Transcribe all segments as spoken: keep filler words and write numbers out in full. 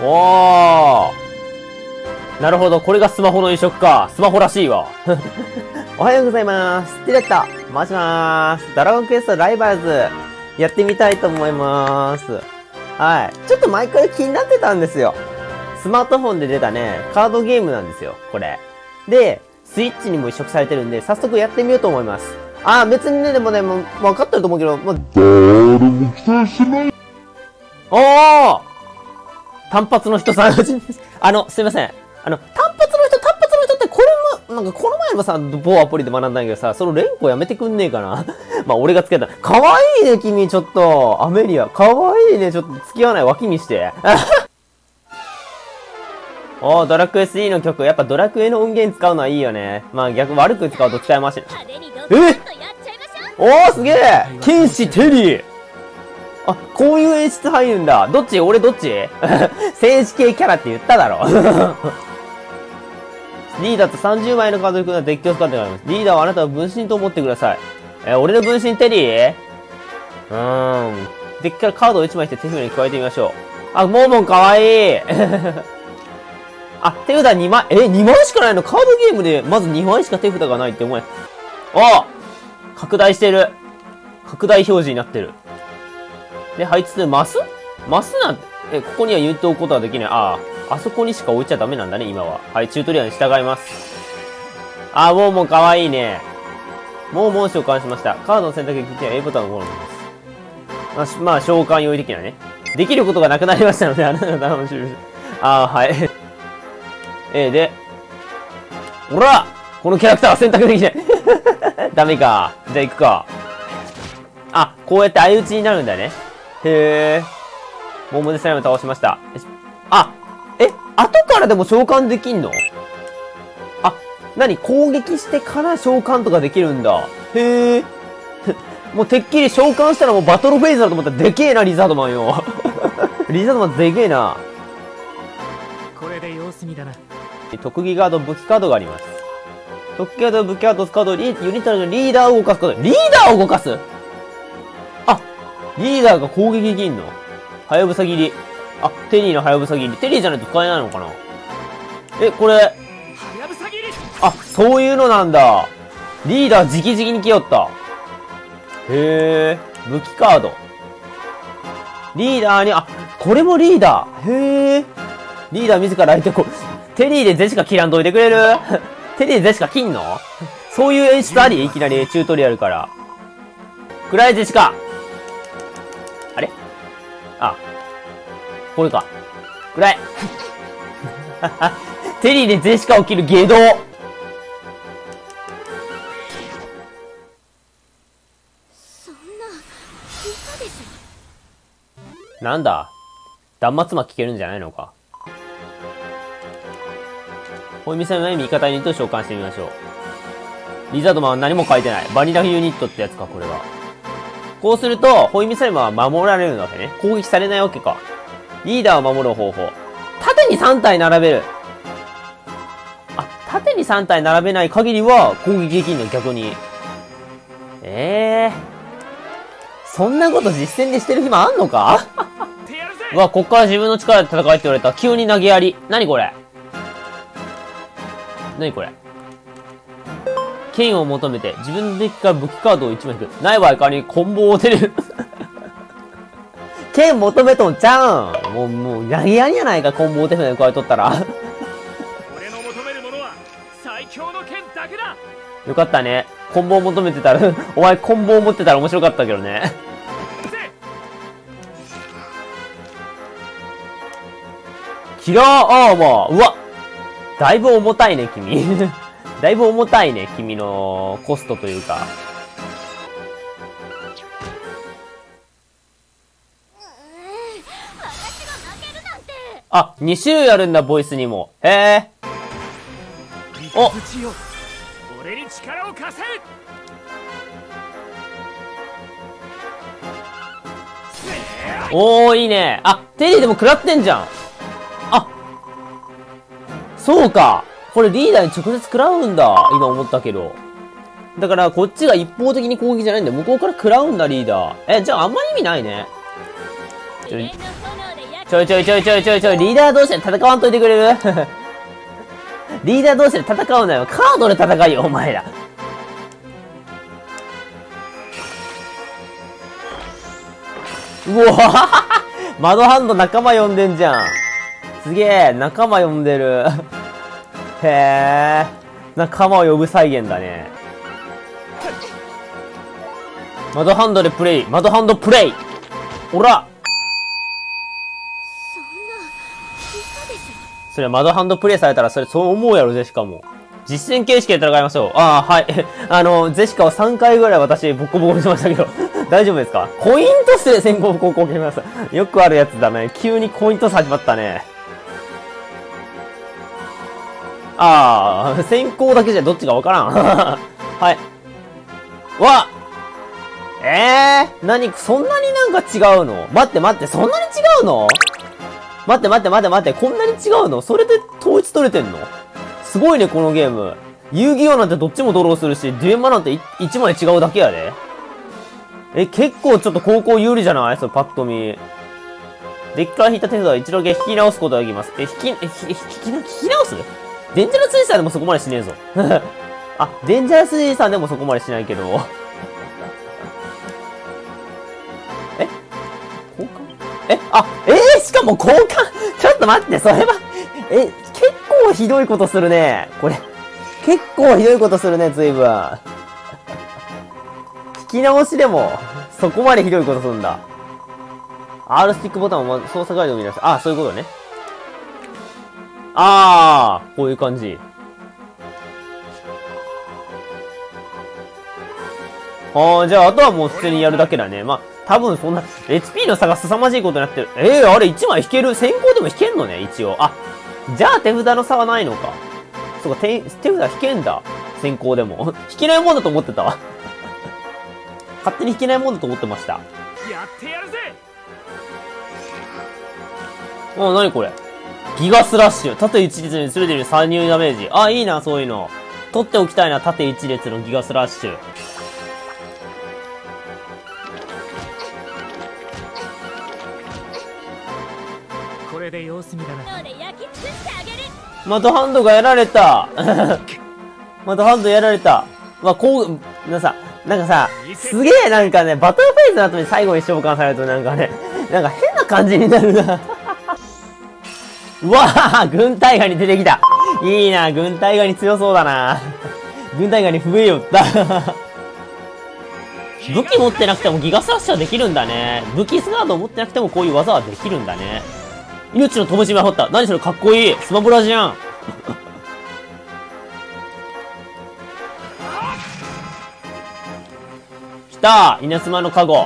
おー。なるほど、これがスマホの移植か。スマホらしいわ。おはようございます。ティレット、回しまーす。ドラゴンクエストライバルズ、やってみたいと思いまーす。はい。ちょっと前から気になってたんですよ。スマートフォンで出たね、カードゲームなんですよ、これ。で、スイッチにも移植されてるんで、早速やってみようと思います。あー、別にね、でもね、もう、分かってると思うけど、もう、誰も期待しない。おー！単発の人さん、あの、すいません。あの、単発の人、単発の人って、これも、なんかこの前もさ、某アプリで学んだんだけどさ、その連呼やめてくんねえかな。まあ、俺が付き合った。かわいいね、君、ちょっと。アメリア。かわいいね、ちょっと付き合わない脇見して。おー、ドラクエスリーの曲。やっぱドラクエの音源使うのはいいよね。まあ、逆、悪く使うと使い回し。えおー、すげえ剣士テリーあ、こういう演出入るんだ。どっち俺どっち戦士系キャラって言っただろ。リーダーとさんじゅうまいのカードを引くのはデッキを使ってもらいます。リーダーはあなたを分身と思ってください。えー、俺の分身テリーうーん。デッキからカードをいちまいして手札に加えてみましょう。あ、モーモンかわいいあ、手札にまい、え、にまいしかないのカードゲームでまずにまいしか手札がないって思え。あ拡大してる。拡大表示になってる。で、配置するマスマスなんて、え、ここには言っておくことはできない。ああ、あそこにしか置いちゃダメなんだね、今は。はい、チュートリアルに従います。あー、モーモンかわいいね。モーモン召喚しました。カードの選択に切って A ボタンを押します。まあ、召喚用意的なね。できることがなくなりましたので、あなたの楽しみ。あー、はい。え、で、ほらこのキャラクターは選択できない。ダメか。じゃあ行くか。あ、こうやって相打ちになるんだね。へえ。モモデスライム倒しました。あ、え、後からでも召喚できんの？あ、なに攻撃してから召喚とかできるんだ。へえ。もうてっきり召喚したらもうバトルフェイズだと思ったらでけえな、リザードマンよ。リザードマンでけえな。 これで様子見だな。 特技カード、武器カードがあります。特技カード、武器カードを使うと、ユニットのリーダーを動かすこと。リーダーを動かすあ、リーダーが攻撃できんのはやぶさ切り。あ、テリーのはやぶさ切り。テリーじゃないと使えないのかなえ、これ。はやぶさ切りあ、そういうのなんだ。リーダー直々に来よった。へえ。武器カード。リーダーに、あ、これもリーダー。へえ。リーダー自ら相手こう、テリーでゼシカ切らんといてくれるテリーでゼシカ切んのそういう演出ありいきなりチュートリアルから。くらえゼシカあれあ、これか。くらえテリーでゼシカを切る下道そんな、嘘でしょなんだ断末魔聞けるんじゃないのか。ホイミサイムの味方ユニットを召喚してみましょう。リザードマンは何も書いてない。バニラユニットってやつか、これは。こうすると、ホイミサイムは守られるわけね。攻撃されないわけか。リーダーを守る方法。縦にさん体並べる。あ、縦にさん体並べない限りは攻撃できんの、逆に。ええー。そんなこと実践でしてる暇あんのかうわ、こっから自分の力で戦えって言われた。急に投げやり。何これ何これ剣を求めて、自分のデッキから武器カードをいちまい引く。ない場合代わりにコンボを出れる。剣求めとんちゃうんもう、もう、投げやりやないか、コンボを手札で加えとったら。 俺の求めるものは、最強の剣だけだよかったね。コンボを求めてたら、お前コンボを持ってたら面白かったけどね。キラーアーマーうわだいぶ重たいね、君。だいぶ重たいね、君のコストというか。あ、に種類あるんだ、ボイスにも。へえ。お俺に力を貸せおー、いいね。あ、テリーでも食らってんじゃん。あ、そうか。これリーダーに直接食らうんだ。今思ったけど。だから、こっちが一方的に攻撃じゃないんだよ。向こうから食らうんだ、リーダー。え、じゃああんまり意味ないね。ちょちょいちょいちょいちょいちょいちょい、リーダー同士で戦わんといてくれるリーダー同士で戦うなよ。カードで戦いよ、お前ら。うわ窓ハンド仲間呼んでんじゃん。すげえ、仲間呼んでる。へえ、仲間を呼ぶ再現だね。窓ハンドでプレイ。窓ハンドプレイ。おら。 そんな嘘でしょ。 それ窓ハンドプレイされたらそれそう思うやろ、ジェシカも。実戦形式で戦いましょう。ああ、はい。あの、ジェシカをさんかいぐらい私ボコボコにしましたけど。大丈夫ですか？コイントスで先行後攻決めます。よくあるやつだね。急にコイントス始まったね。ああ、先行だけじゃどっちかわからん。はい。わええー、何そんなになんか違うの？待って待って、そんなに違うの？待って待って待って待って、こんなに違うの？それで統一取れてんの？すごいね、このゲーム。遊戯王なんてどっちもドローするし、デュエマなんていちまい違うだけやで。え、結構ちょっと高校有利じゃない？それパッと見。デッキから引いた手札は一度だけ引き直すことができます。え、引き、え、引き、引き、引き直す？デンジャラス G さんでもそこまでしねえぞ。あ、デンジャラス G さんでもそこまでしないけど。え交換？え、あ、えー、しかも交換ちょっと待って、それは、え、結構ひどいことするね。これ。結構ひどいことするね、随分。引き直しでも、そこまでひどいことするんだ。R スティックボタンを操作ガイドを見出す。ああ、そういうことね。ああ、こういう感じ。ああ、じゃあ、あとはもう普通にやるだけだね。まあ、多分そんな、エイチピー の差が凄まじいことになってる。ええー、あれいちまい引ける？先行でも引けんのね、一応。あ、じゃあ手札の差はないのか。そうか、手、手札引けんだ。先行でも。引けないもんだと思ってたわ。勝手に引けないもんだと思ってました。 やってやるぜ。 あ、なにこれ。ギガスラッシュ。縦一列に全てに参入ダメージ。あ、いいな、そういうの。取っておきたいな、縦一列のギガスラッシュ。 これで様子見だな。 マトハンドがやられた。マトハンドやられた。まあ、こう、なさ、なんかさ、すげえなんかね、バトルフェイズの後に最後に召喚されるとなんかね、なんか変な感じになるな。うわぁ、軍隊ガに出てきた。いいな、軍隊ガに強そうだな。軍隊ガに増えよった。武器持ってなくてもギガスラッシュはできるんだね。武器スガード持ってなくてもこういう技はできるんだね。命の灯火を掘った。何それかっこいい。スマブラじゃん。来た稲妻のカゴ。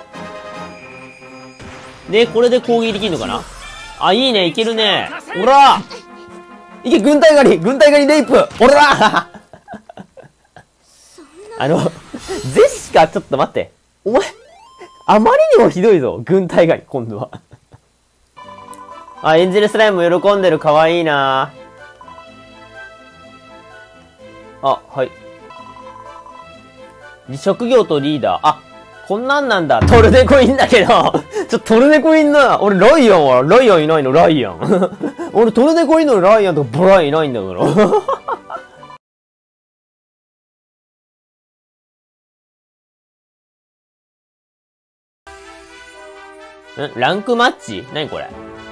で、これで攻撃できるのかな？あ、いいね、いけるね。おらいけ、軍隊狩り軍隊狩りレイプおらあの、ゼシカ、ちょっと待って。お前、あまりにもひどいぞ。軍隊狩り、今度は。あ、エンジェルスライム喜んでる。かわいいな。あ、はい。職業とリーダー。あ、こんなんなんだ。トルネコいんだけど。ちょ、トルネコいんな。俺、ライアンは、ライアンいないの、ライアン。俺、トルネコいんのにライアンとかブラインいないんだから。んランクマッチ？何これ？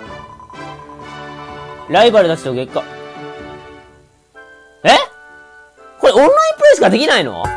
ライバルたちと結果。え？これオンラインプレイしかできないの？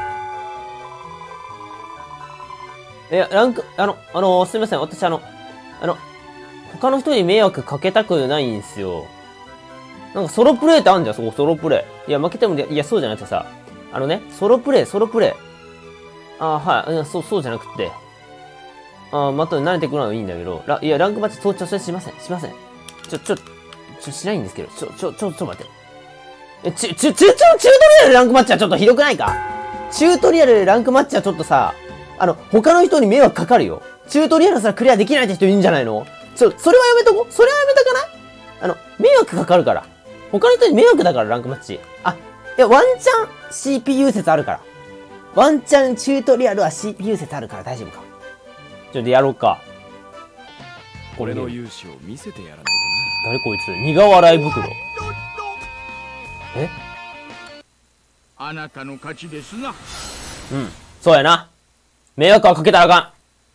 え、ランク、あの、あの、すみません。私あの、あの、他の人に迷惑かけたくないんですよ。なんかソロプレイってあんじゃん、そこ、ソロプレイ。いや、負けても、いや、そうじゃなくてさ、あのね、ソロプレイ、ソロプレイ。ああ、はい、いや、そう、そうじゃなくて。ああ、また慣れてくるのはいいんだけど、ラいや、ランクマッチ、そう、ちょ、それしません、しません。ちょ、ちょ、ちょ、しないんですけど、ちょ、ちょ、ちょ、ちょ、ちょ、待って。え、ち、ち、ち、ちょ、チュートリアルランクマッチはちょっとひどくないか？チュートリアルランクマッチはちょっとさ、あの、他の人に迷惑かかるよ。チュートリアルさ、クリアできないって人いるんじゃないの？ちょ、それはやめとこう。それはやめとかない？あの、迷惑かかるから。他の人に迷惑だから、ランクマッチ。あ、いや、ワンチャン シーピーユー 説あるから。ワンチャンチュートリアルは シーピーユー 説あるから大丈夫か。ちょっとやろうか。 これ俺の勇姿を見せてやらない誰こいつ苦笑い袋。えあなたの勝ちですな。 うん。そうやな。迷惑はかけたらあかん。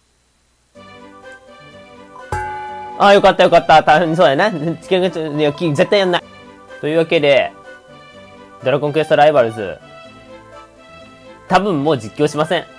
ああ、よかったよかった。大変そうやな。絶対やんない。というわけで、ドラゴンクエストライバルズ、多分もう実況しません。